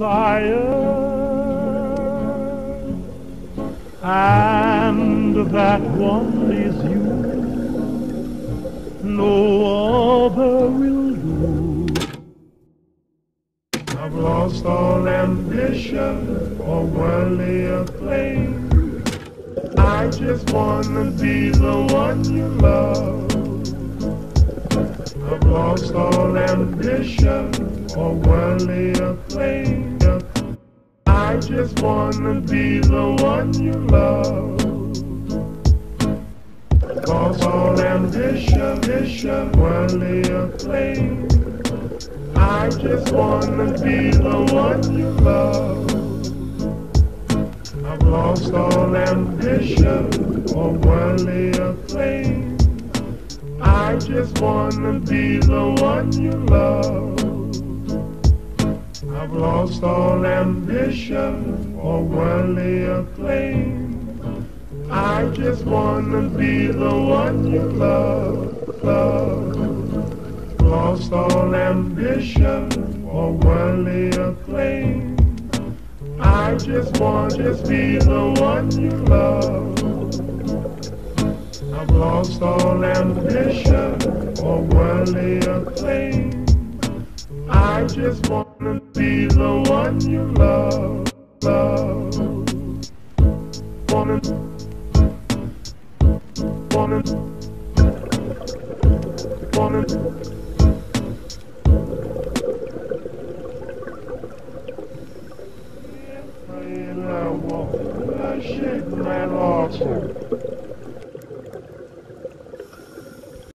desire, and that one is you. No other will do. I've lost all ambition or worldly acclaim. I just wanna be the one you love. I've lost all ambition or worldly acclaim. I just wanna be the one you love. Lost all ambition, worldly acclaim. I just wanna be the one you love. I've lost all ambition or worldly acclaim. I just wanna be the one you love. I've lost all ambition or worldly acclaim. I just wanna be the one you love, love. Lost all ambition or worldly acclaim. I just wanna be the one you love. I've lost all ambition or worldly acclaim. I just wanna be the one you love, love. Wanna wanna